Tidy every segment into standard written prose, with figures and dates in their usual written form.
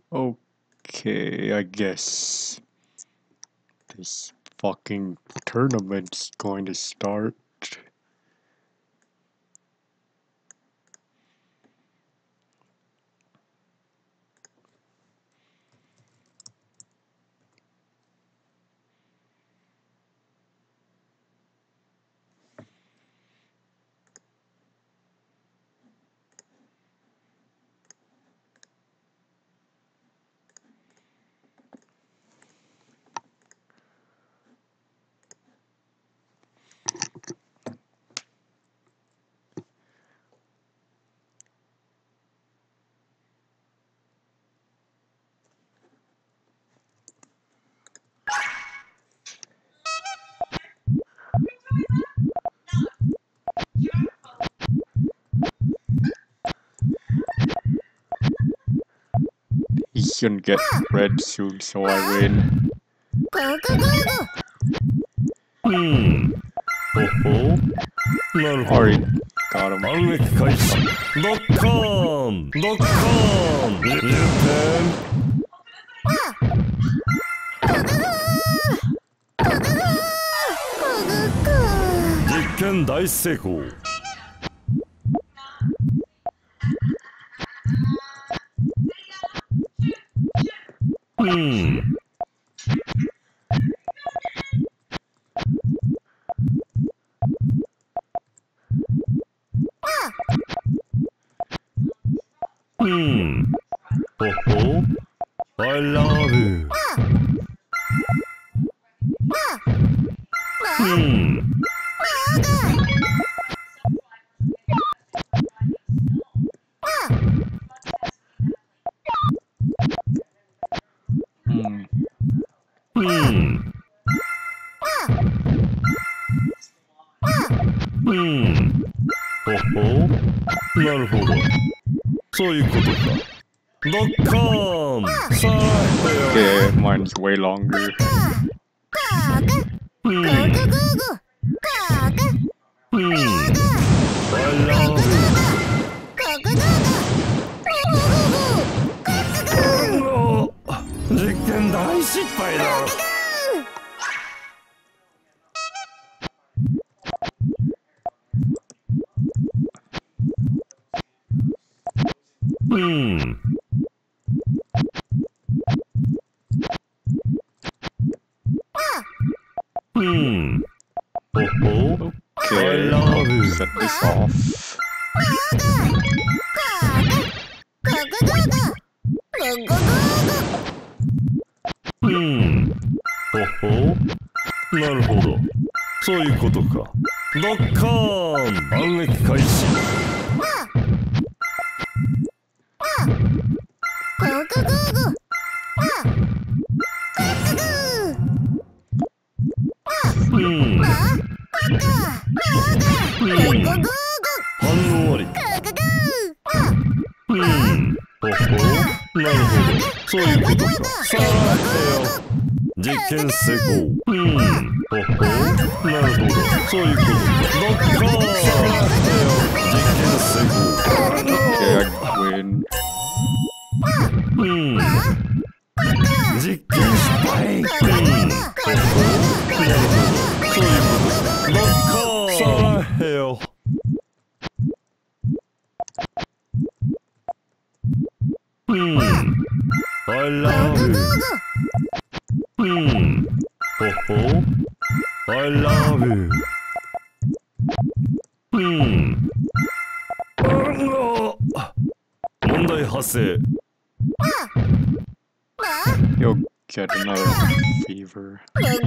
Okay, I guess this fucking tournament's going to start. He shouldn't get red soon, so I win. Already got him. 反撃開始ドッカーンドッカーン入店実験大成功ほほ I love you なるほどそういうことかドッカーンさあ Okay, mine's way longer. I love you 実験大失敗だ Okay, I'll set this off. Oh, なるほどそういうことかドッカーン反撃開始反応ありなるほどそういうことかさあ実験成功なるほどそういうことドッカーン実験成功 Okay, I win. 実験失敗なるほどそういうことドッカーンさあよI love you ほほ I love you 問題発生 You'll get another fever.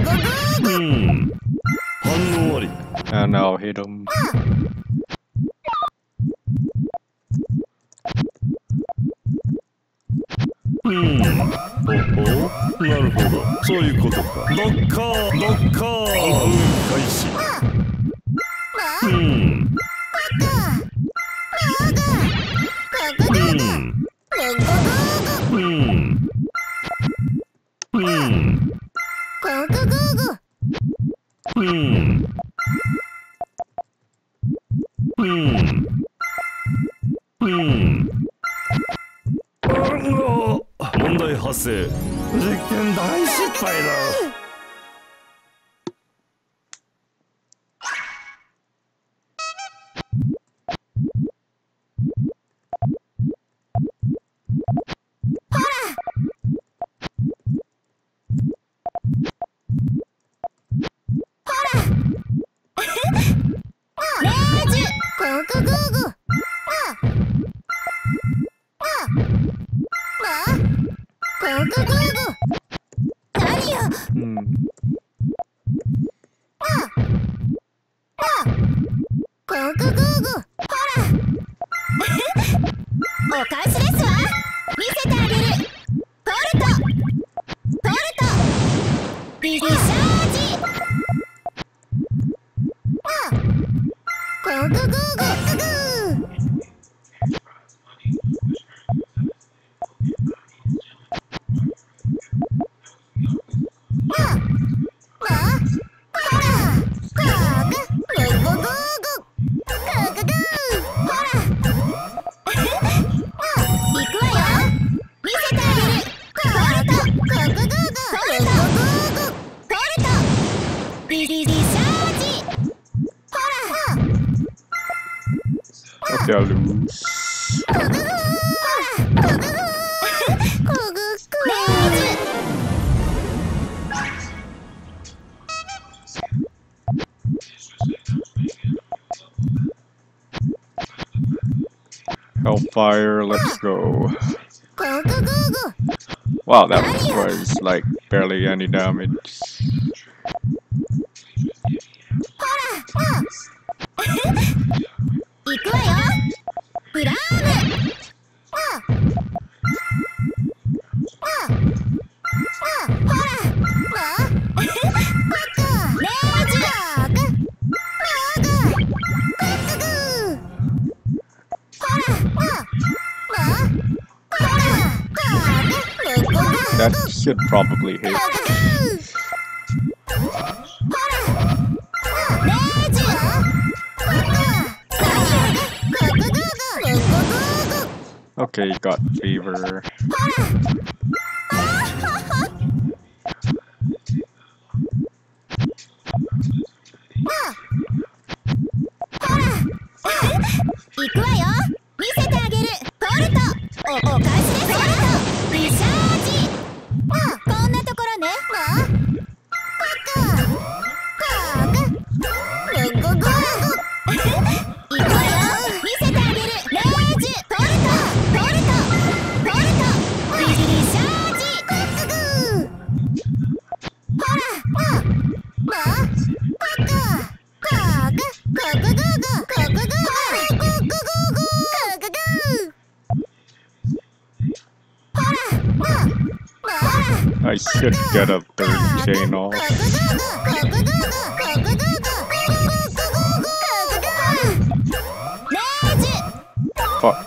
反応あり And I'll hit him. なるほどそういうことかドッカードッカー反撃開始問題体発生。実験大失敗だ。 Okay, I'll lose. Hellfire, let's go. Wow, that was like barely any damage. That should probably hit. Okay, got fever. I should get a third chain off. Fuck.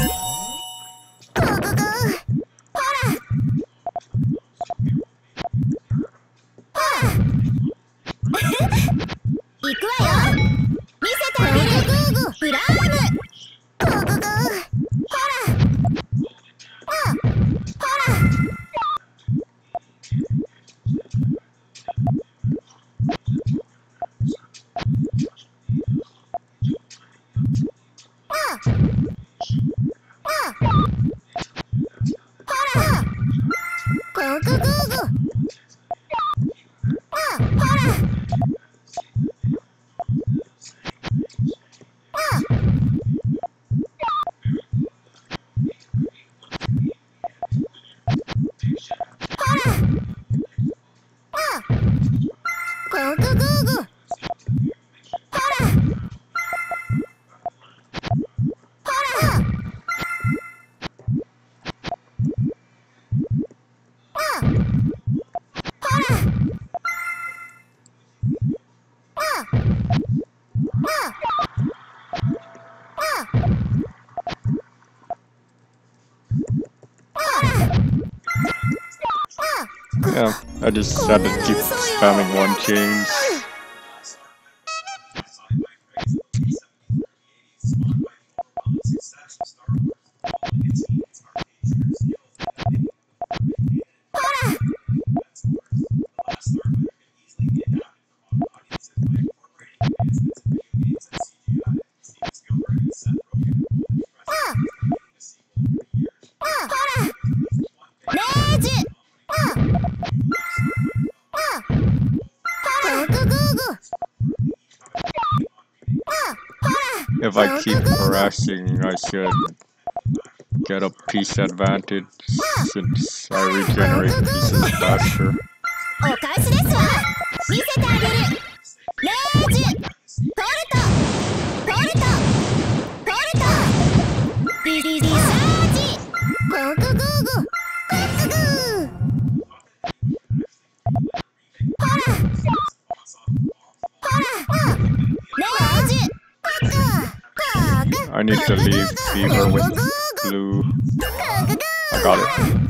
Yeah, I just had to keep spamming one chains. if I keep pressing, I should get a piece advantage since I regenerate pieces faster. お返しですわ。見せてあげる。レージュトルトトルトトルトリリリサージゴーグゴーグゴーグゴーほらほらレージュゴーグゴーグ I need to leave Fever with blue. I got it.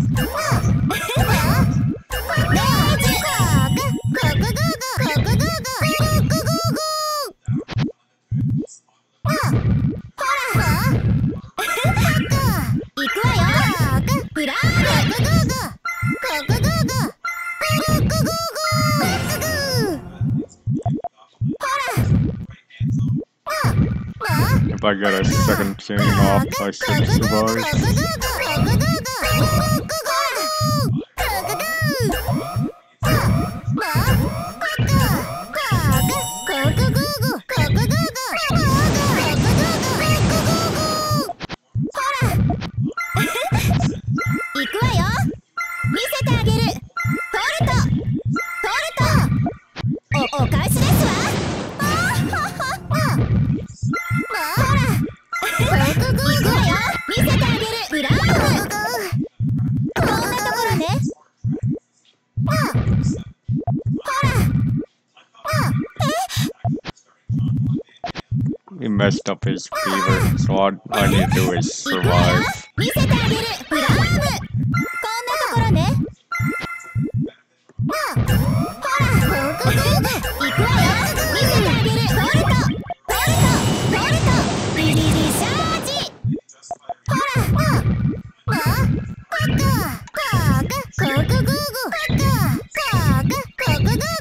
If I get a second chain off, I should survive. He messed up his fever, so all I need to do is survive. 見せてあげるブラームこんなところねほら行くわよ見せてあげるトルトトルトトルトリリリシャージほらコクコクコクゴーゴーコクコクコクゴーゴー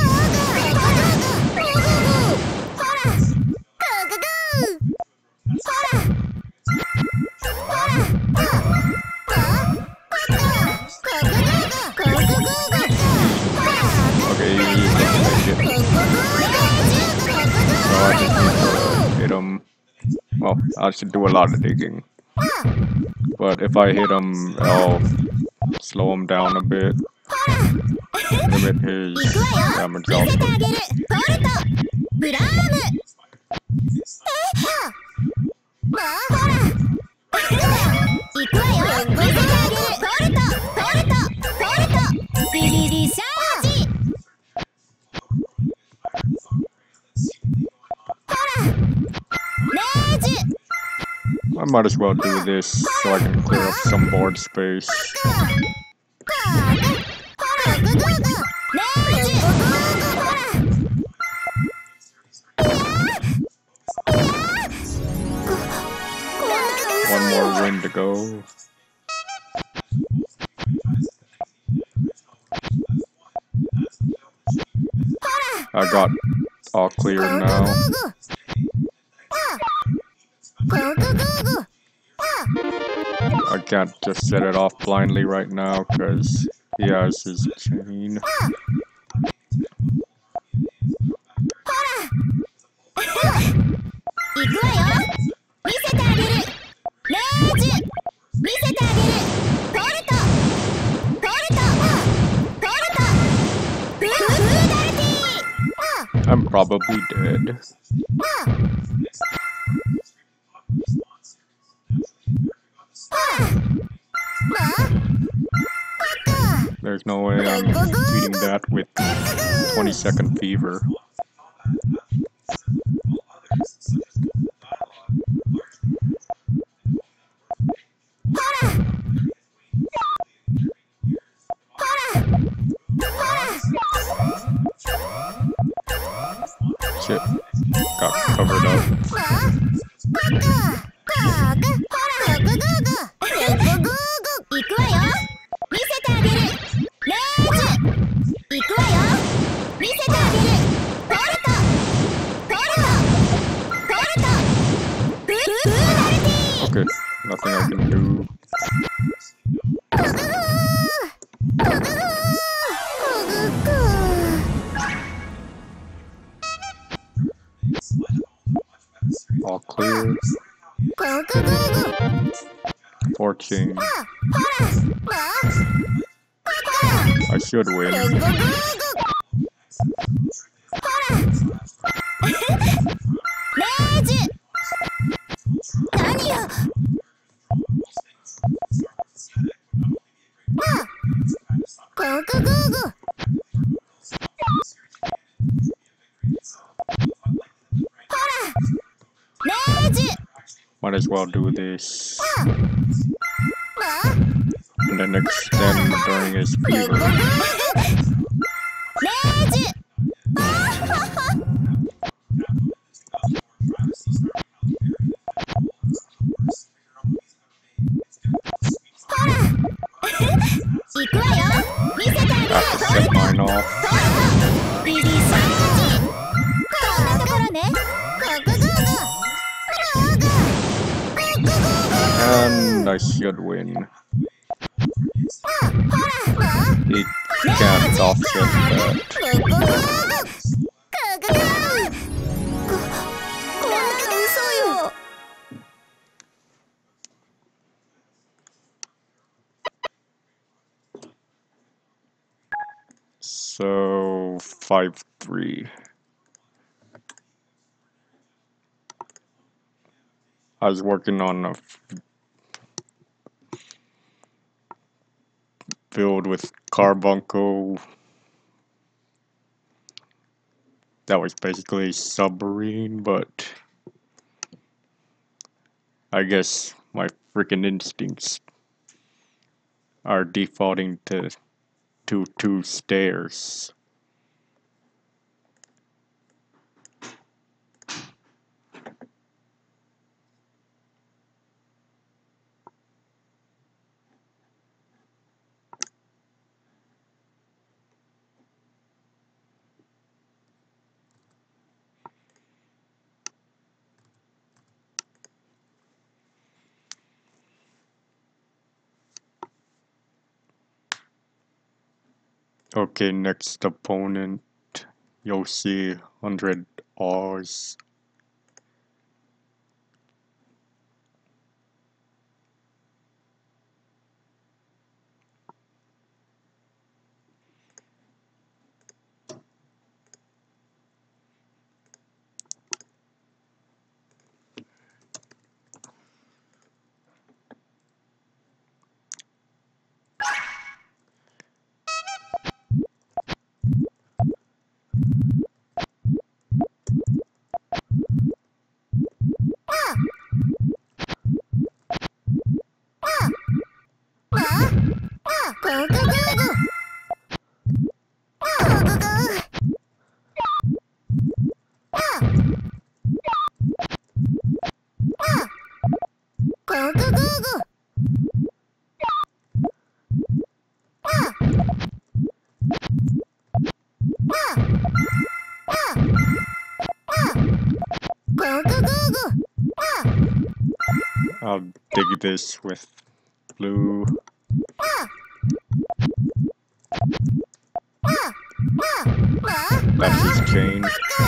Hit him. Well, I should do a lot of digging. But if I hit him, I'll slow him down a bit. Limit his damage output. I might as well do this so I can clear up some board space. One more win to go. I got all clear now. I can't just set it off blindly right now because he has his chain. I'm probably dead. There's no way I'm beating that with 20-second fever. Shit, got covered up. Okay, nothing I can do. All clear. コクグー 14. ほらもう I should グ win. グググほらレージ何よコクグーグ レージ Might as well do this も and then extend during his うグググ fever. レージ 行くわよ見せてあげる Have to set mine off. リリースこんなところねコクグーグーグーグーグーグー And I should win. ほらもう He can't offset that. こんなの嘘よ So 5-3. I was working on a build with Carbuncle. That was basically submarine, but I guess my freaking instincts are defaulting to 2 stairs. Okay, next opponent, Yoshi 100 R's. I'll dig this with blue. That's his chain.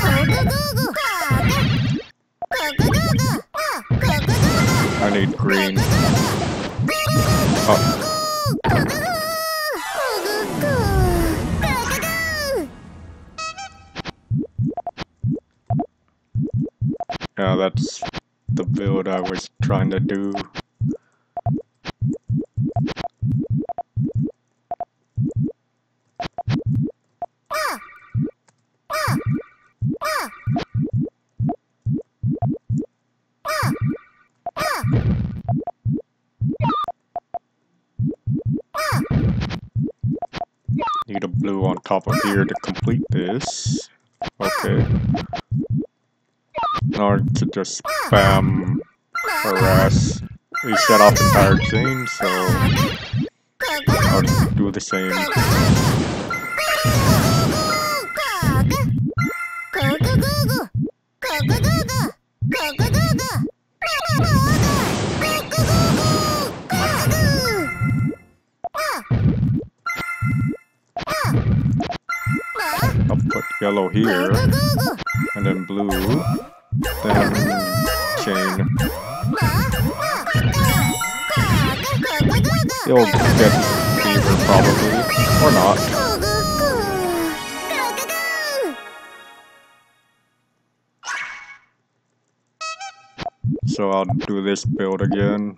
I need green. Oh, yeah, that's the build I was trying to do. Need a blue on top of here to complete this. Okay. Now to just spam harass. He set off entire chain, so I'll do the same. I'll put yellow here, and then blue, then chain. He'll get fever probably, or not. So I'll do this build again.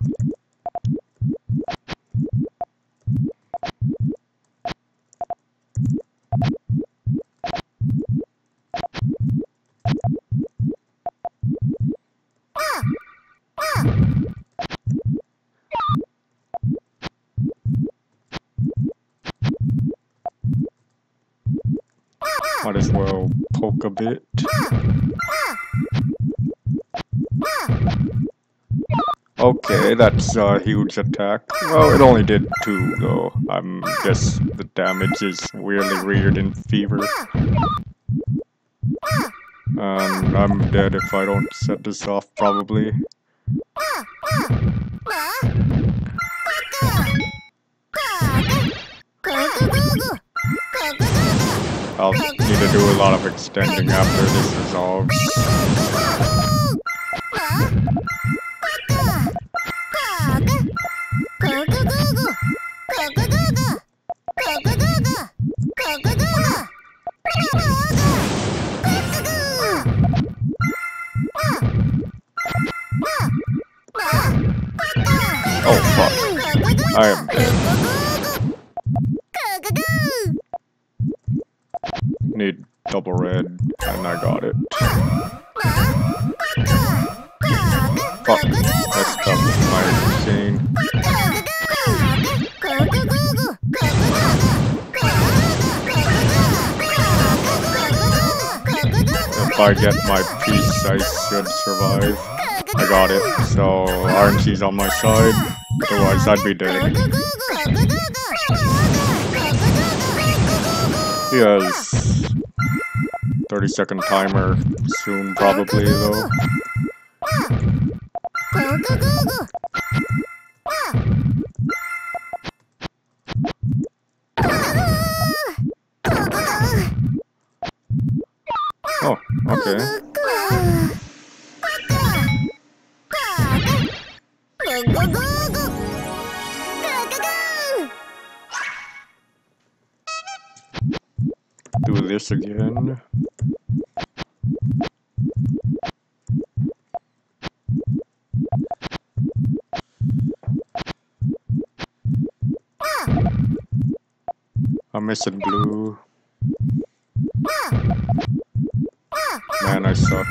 Might as well poke a bit. Okay, that's a huge attack. Well, it only did 2 though. Guess the damage is weirdly weird in fever. And I'm dead if I don't set this off, probably. I'll need to do a lot of extending after this resolves. Oh fuck. I am dead. Need double red, and I got it. Fuck, messed up my chain. If I get my piece, I should survive. I got it, so RNG's on my side, otherwise I'd be dead. He has 30-second timer soon, probably, though. Oh, okay. Do this again. I'm missing blue. Man, I suck.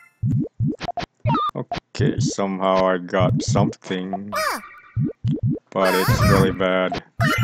Okay, somehow I got something, but it's really bad.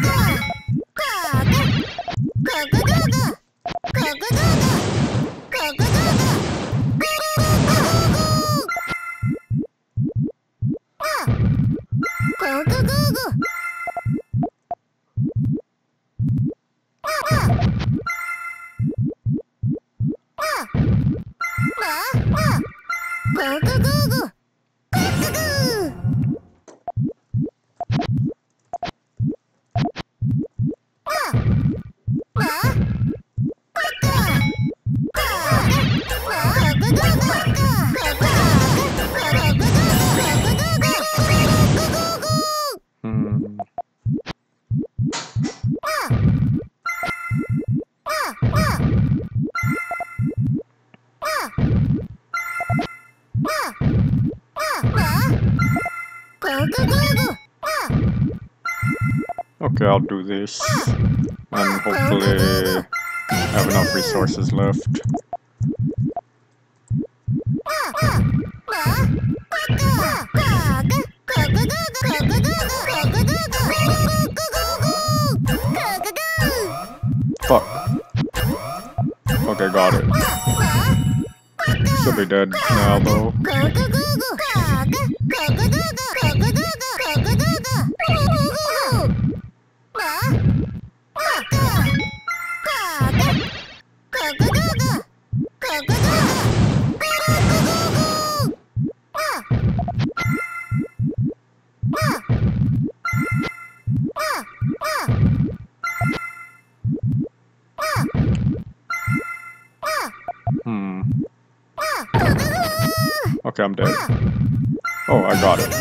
Okay, I'll do this, and hopefully have enough resources left. Fuck. Okay, got it. Should be dead now, though. Okay, I'm dead. Oh, I got it.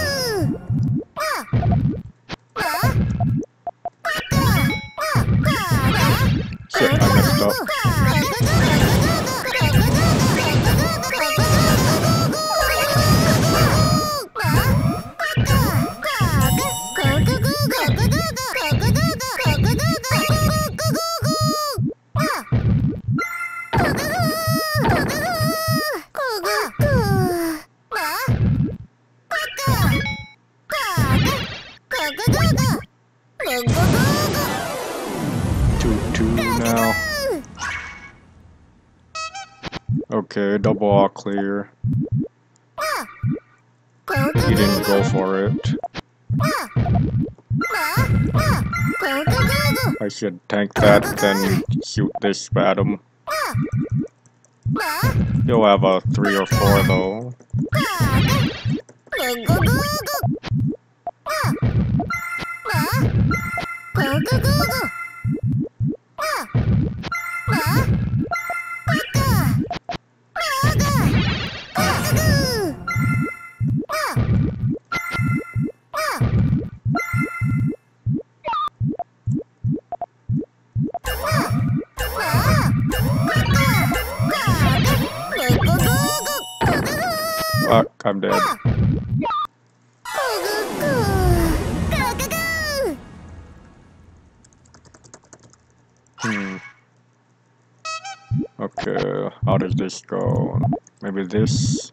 Shit, I messed up. Two now. Okay, double all clear. He didn't go for it. I should tank that, then shoot this at him. He'll have a 3 or 4 though. Fuck, I'm dead. Okay, how does this go? Maybe this?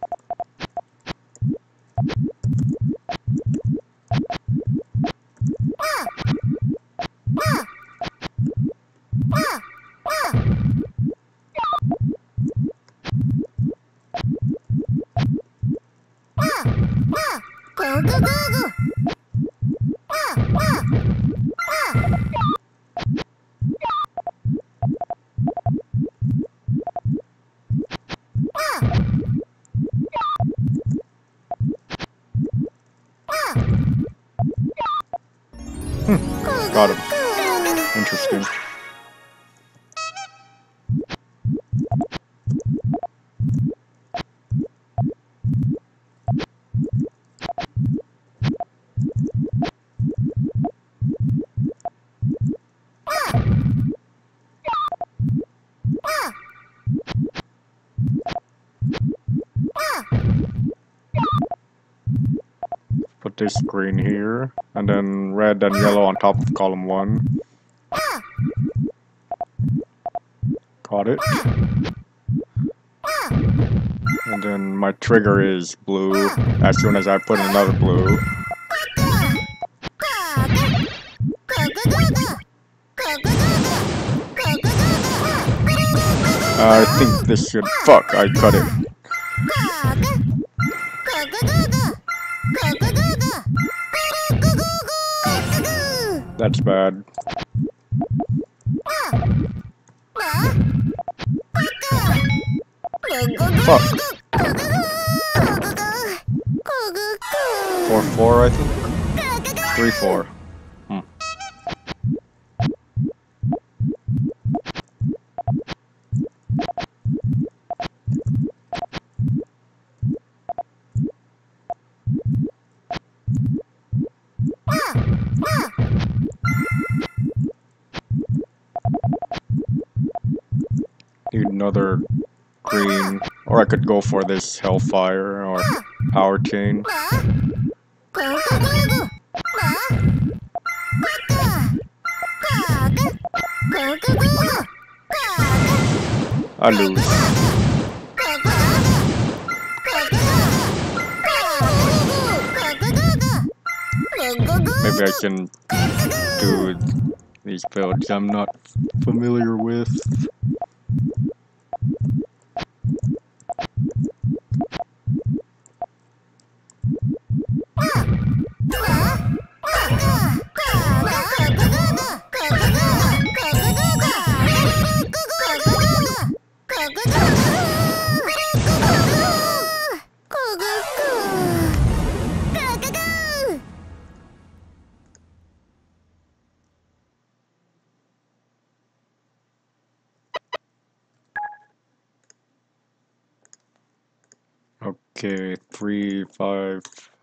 Got him. Interesting. Put this green here, and then red and yellow on top of column 1. Got it. And then my trigger is blue as soon as I put another blue. I think this should... Fuck, I cut it. That's bad. Fuck. 4-4, I think? 3-4. Need another green, or I could go for this Hellfire or Power Chain. I lose. Maybe I can do these builds I'm not familiar with. Okay, 3, 5.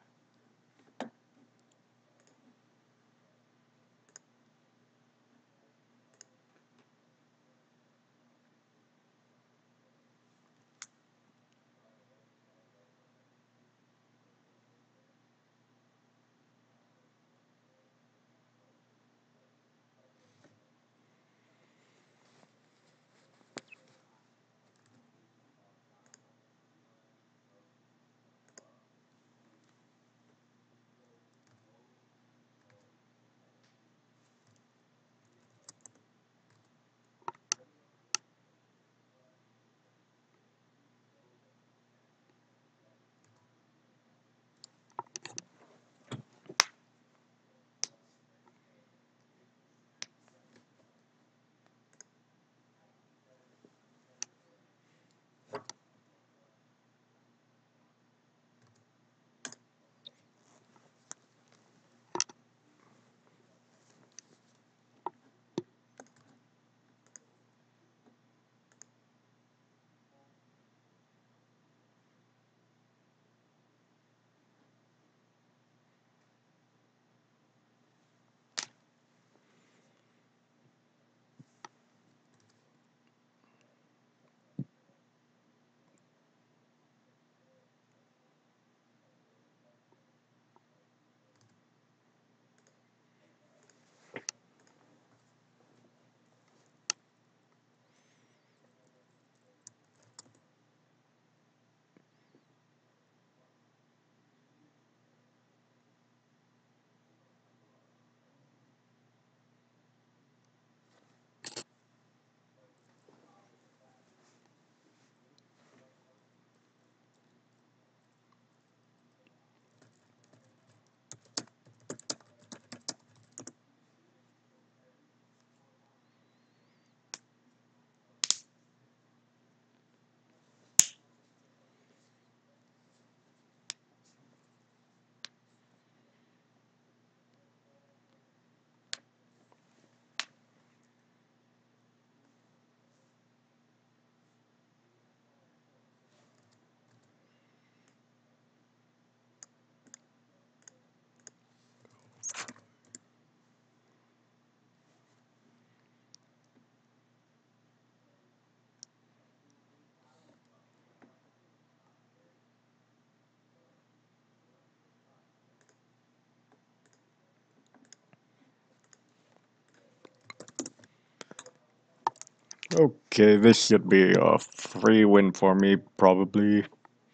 Okay, this should be a free win for me, probably.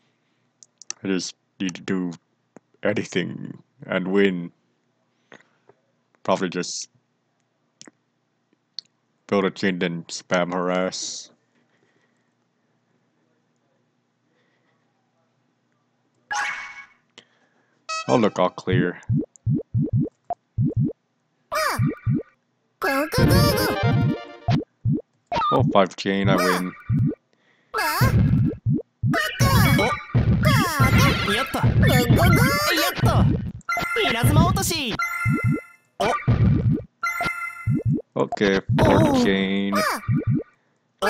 I just need to do anything and win. Probably just build a chain and spam harass. Oh look, all clear. Go go go go. Oh, 5 chain, I win. やったゴゴゴやった稲妻落とし Okay, 4 chain. ゴ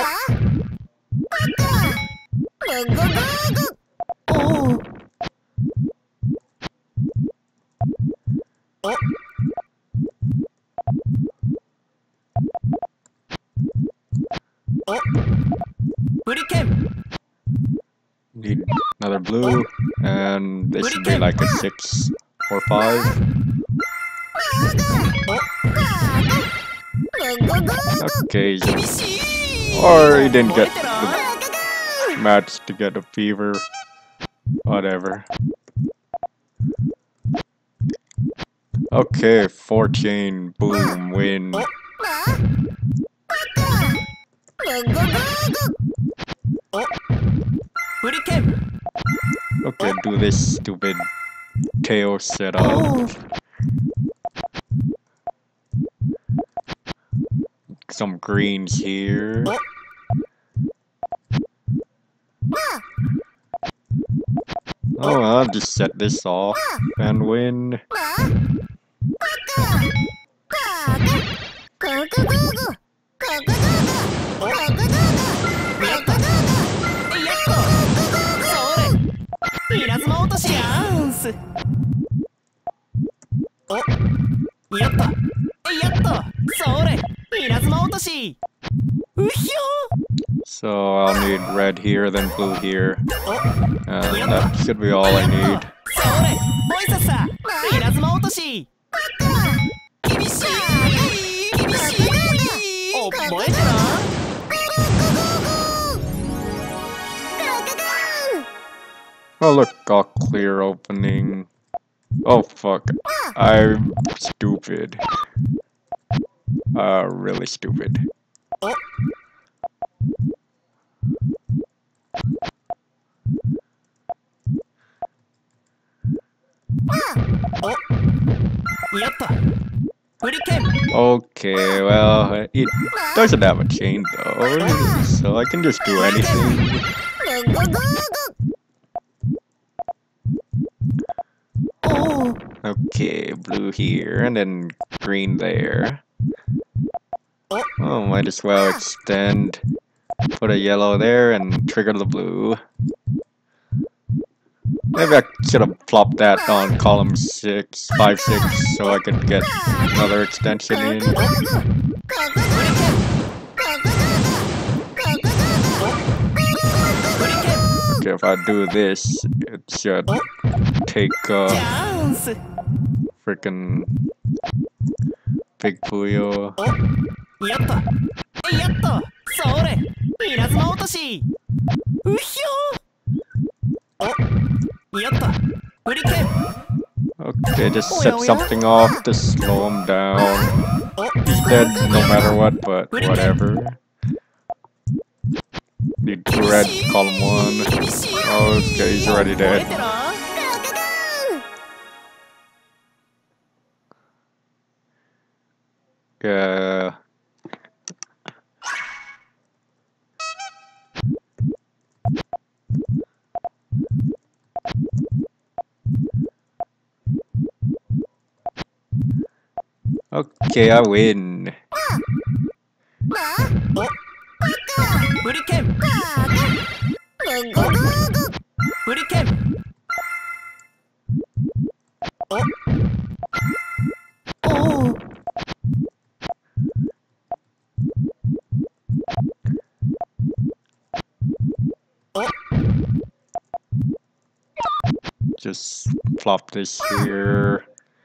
ゴゴゴ。 おおおブリケン Need another blue, and this should be like a 6 or 5. Okay, 厳しい or he didn't get 燃えてない the match to get a fever. Whatever. Okay, 4 chain, boom, win. ブリケン Okay, do this stupid tail setup. おお Some greens here. Oh, I'll just set this off and win. しチャンスおやったやったそれ稲妻落としうひょ So I'll need red here, then blue here. お And that should be all I need. それおいささ稲妻落とし厳しい厳しいお覚えてな Oh look, got clear opening. Oh fuck. I'm stupid. Really stupid. おおやったフリケン Okay, well, it doesn't have a chain though, so I can just do anything. Okay, blue here, and then green there. Oh, might as well extend. Put a yellow there and trigger the blue. Maybe I should have plopped that on column 5, 6, so I could get another extension in. Okay, if I do this, it should take freaking Big Puyo. やったやったそれ稲妻落としうひょおやったフリケン Okay, just set something off to slow him down. He's dead no matter what, but whatever. Need red column 1. Okay, he's already dead. Yeah. Okay, I win. フリケンフリケンお Just plop this here.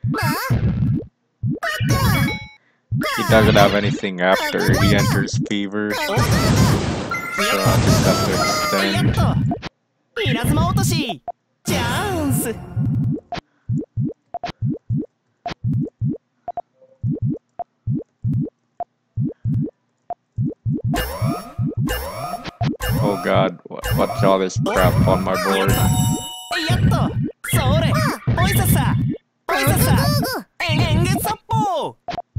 He doesn't have anything after he enters fever. So I'll just have to extend. 稲妻落としチャンス Oh god, what's all this crap on my board? やったそれおいささおいささえんげさっぽ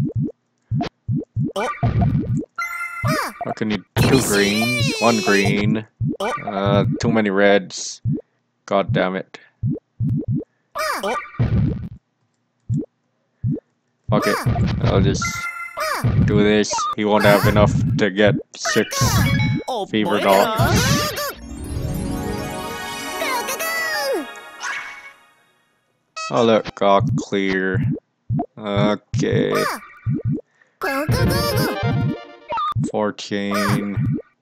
Okay, need 2 greens, 1 green. Too many reds. God damn it. Fuck it. I'll just do this. He won't have enough to get 6 fever dogs. Oh look, all clear. Okay. 4 chain.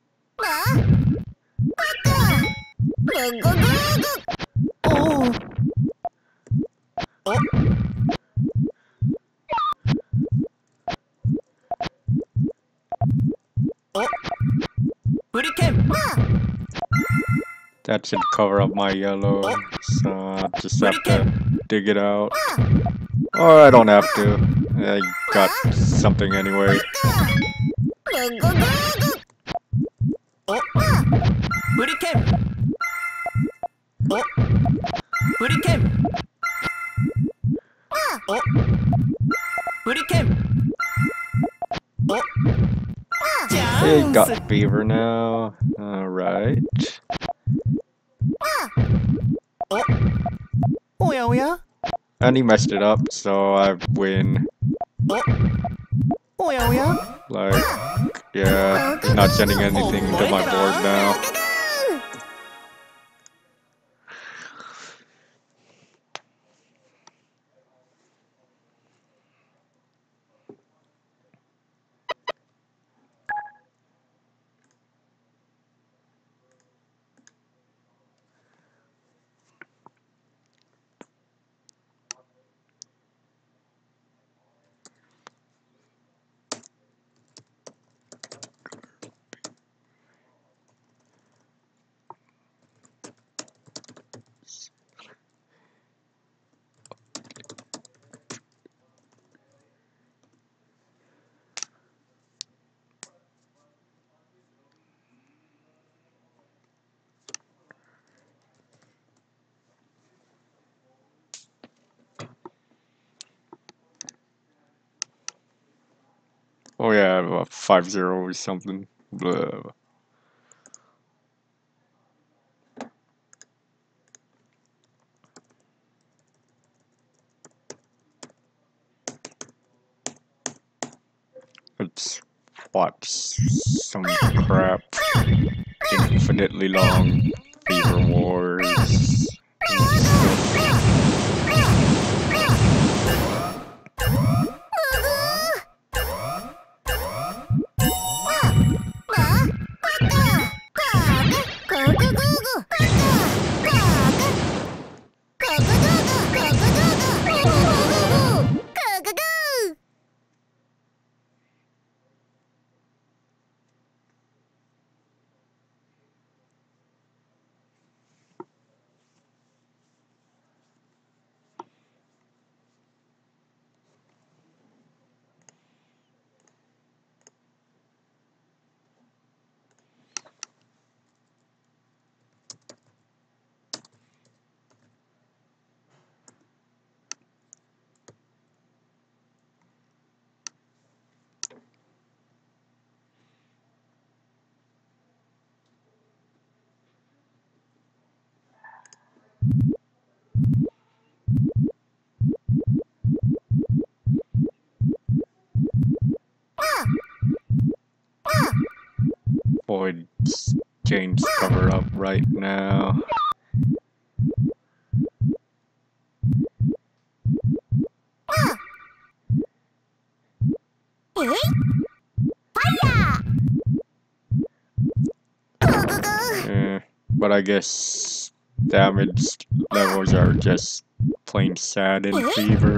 That should cover up my yellow, so I'll just have to dig it out. Or I don't have to. I got something anyway. Hey, got fever now. Alright. おやおや And he messed it up, so I win. おやおや Like, yeah, he's not sending anything to my board now. Oh yeah, 5-0 or something. Blah. Let's watch some crap. Infinitely long Fever Wars. Void Jane's cover up right now. But I guess damage levels are just plain sad in Fever.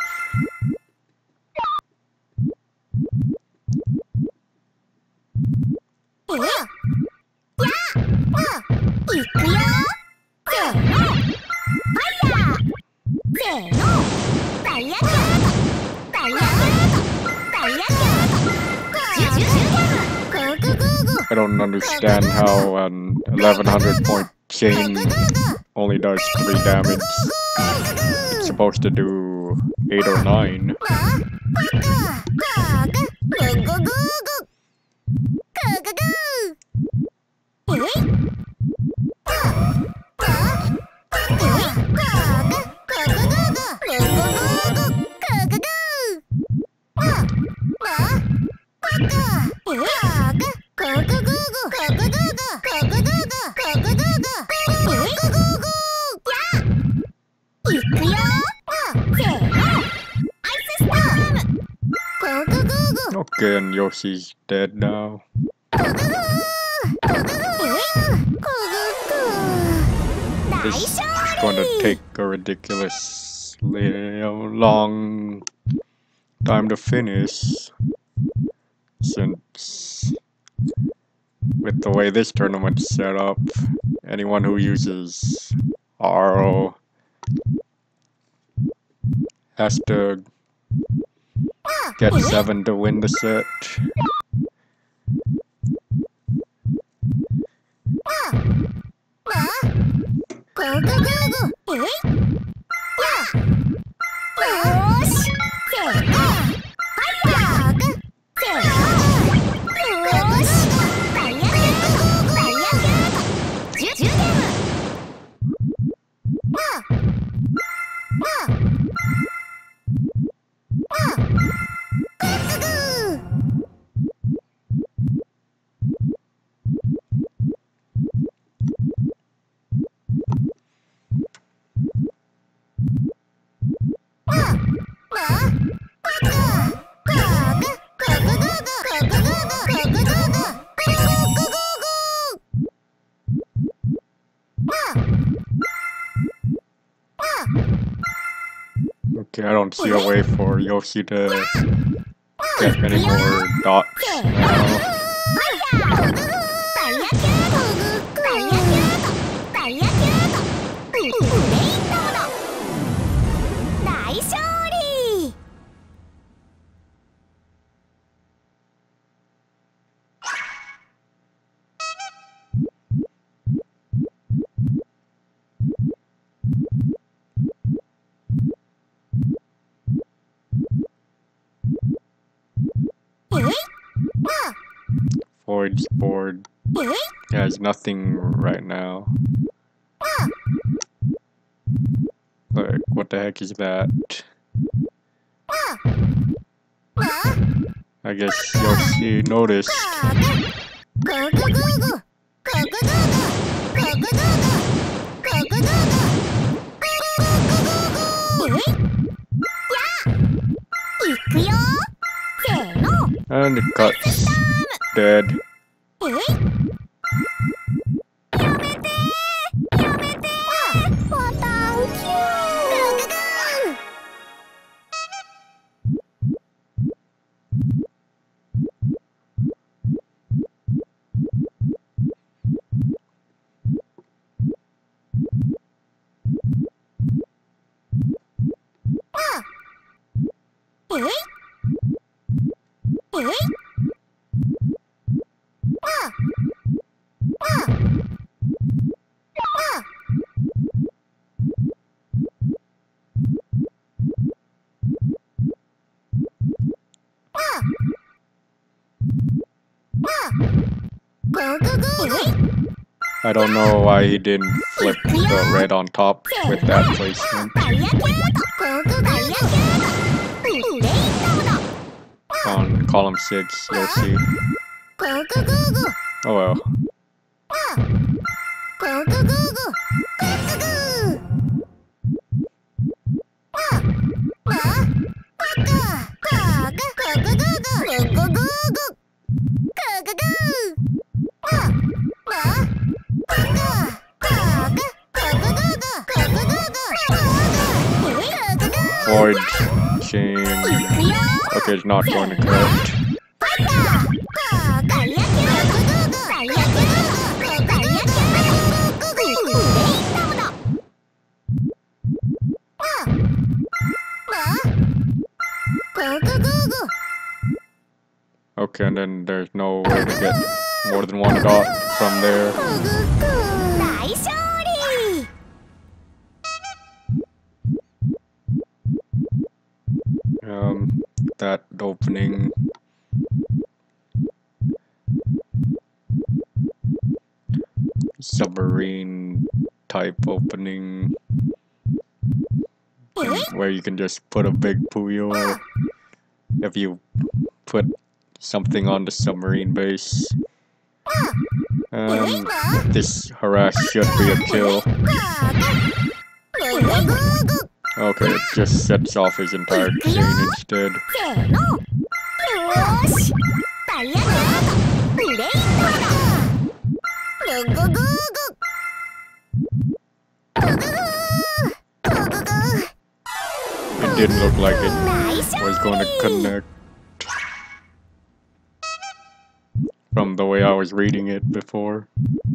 I don't understand how an 1100 point chain only does 3 damage. It's supposed to do 8 or 9. Okay, and Yoshi's dead now. This is gonna take a ridiculously long time to finish, since with the way this tournament's set up, anyone who uses RO has to get 7 to win the set. Okay, I don't see a way for Yoshi to get any more dots now. Void's board has nothing right now. Like, what the heck is that? I guess Yoshi noticed. And it cuts. Dead. I don't know why he didn't flip the red on top with that placement. On column 6, you'll see. Oh well. Void chain. Okay, it's not going to cut. Okay, and then there's no way to get more than one dot from there. That opening. Submarine type opening. Where you can just put a big Puyo if you put something on the submarine base. This harass should be a kill. Okay, it just sets off his entire chain instead. It didn't look like it was going to connect from the way I was reading it before.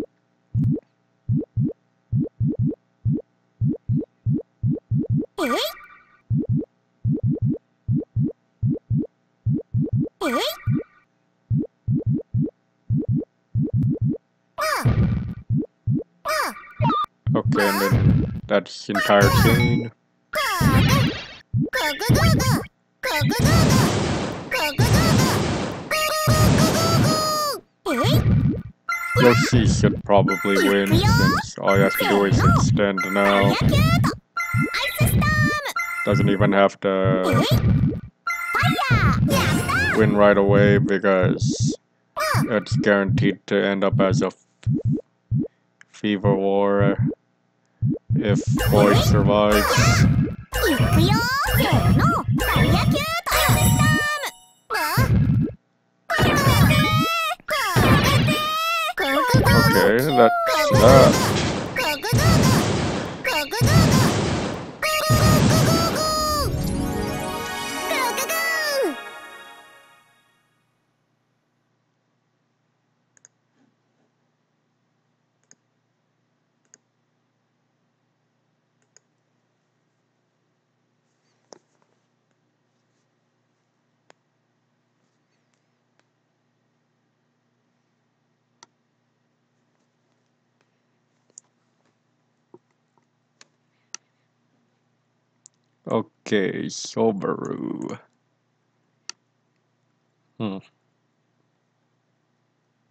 Okay, and then that's the entire chain. Yoshi should probably win since all he has to do is extend now. Doesn't even have to win right away because it's guaranteed to end up as a fever war if Void survives. Okay, that's that. Okay, Subaru.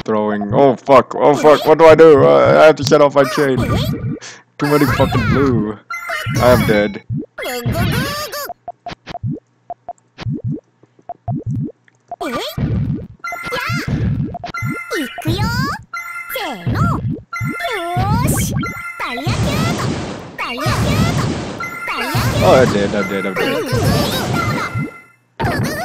throwing. Oh fuck! Oh fuck! What do I do? I have to set off my chain. Too many fucking blue. I am dead. いくよせーのよーしタイヤキュートタイヤキュートタイヤキュート Oh, I'm dead. I'm dead. I'm ググ dead. ググググググ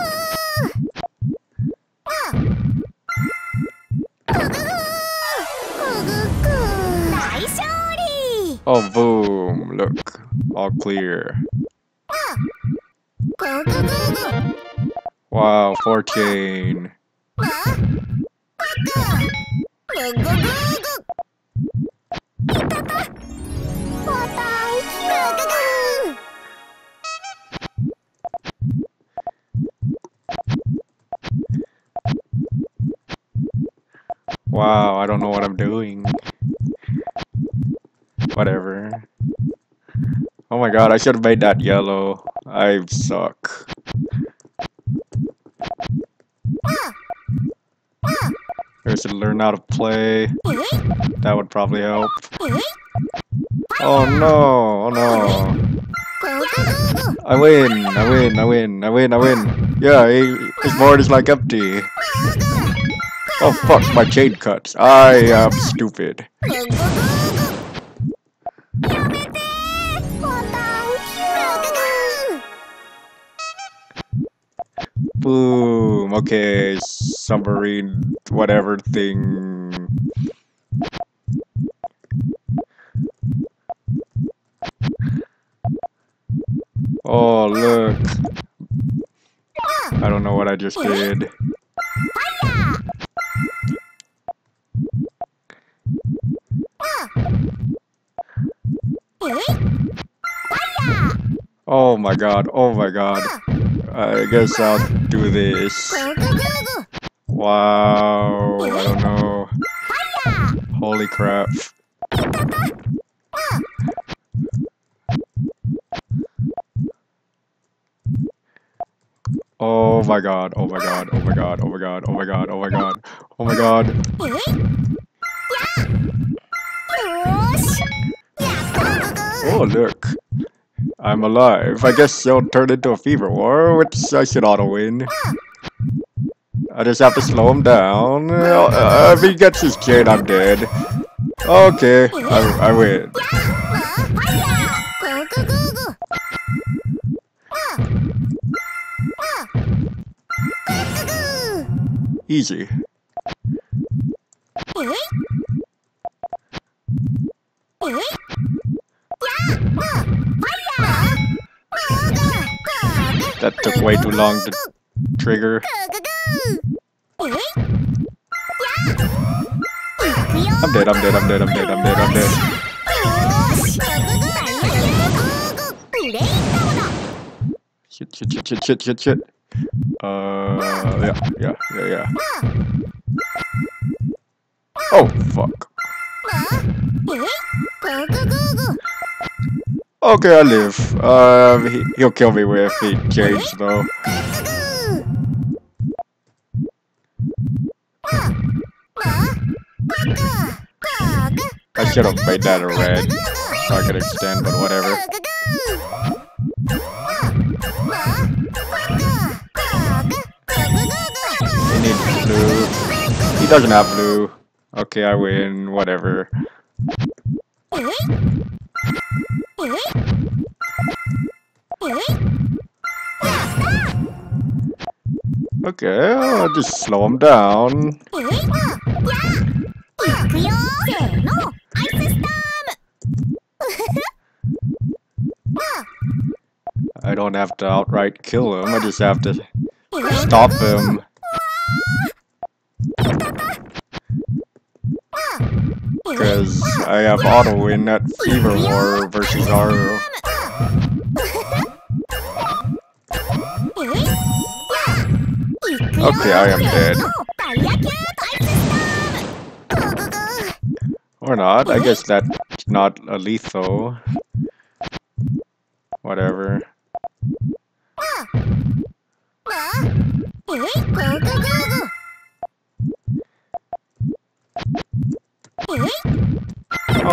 大勝利 Oh, boom! Look, all clear. ググググ Wow, 4 chain. ググググいたたボタングググ Wow, I don't know what I'm doing. Whatever. Oh my god, I should have made that yellow. I suck. I should learn how to play. That would probably help. Oh no! Oh no! ググググ I win! I win! I win! I win! I win! Yeah, his board is like empty. Oh fuck! My chain cuts. I am stupid. ググググやめてボタングググ Boom. Okay, submarine, whatever thing. Oh look! I don't know what I just did. Oh my god! Oh my god! I guess I'll do this. ググググ Wow! I don't know. Holy crap! Oh my god! Oh my god! Oh my god! Oh my god! Oh my god! Oh my god! Oh my god! よーしやったグググ Oh look! I'm alive. I guess he'll turn into a fever war, which I should auto win. I just have to slow him down. If he gets his chain, I'm dead. Okay, I win. ググググ Easy. えいえい That took way too long to trigger. I'm dead, I'm dead, I'm dead, I'm dead, I'm dead, I'm dead. Shit, shit, shit, shit, shit, shit, shit. Yeah. Oh, fuck. Okay, I live. He'll kill me if he changed, though. I should have made that a red, so I could extend, but whatever. He needs blue. He doesn't have blue. Okay, I win. Whatever. Okay, I'll just slow him down. I don't have to outright kill him, I just have to stop him. Because I have auto win at Fever War versus Aru. Okay, I am dead. Or not, I guess that's not a lethal. Whatever.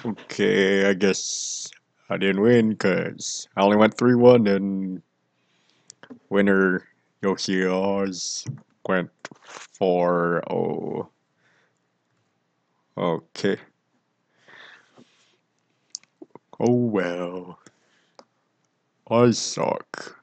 Okay, I guess I didn't win because I only went 3-1 and winner Yoshi's went 4-0. Okay. Oh well. I suck.